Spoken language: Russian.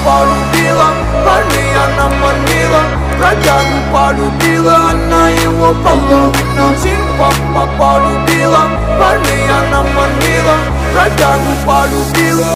полюбила, парня она манила. Бродягу полюбила, она его половина. Симпа полюбила, парня она манила. Бродягу полюбила.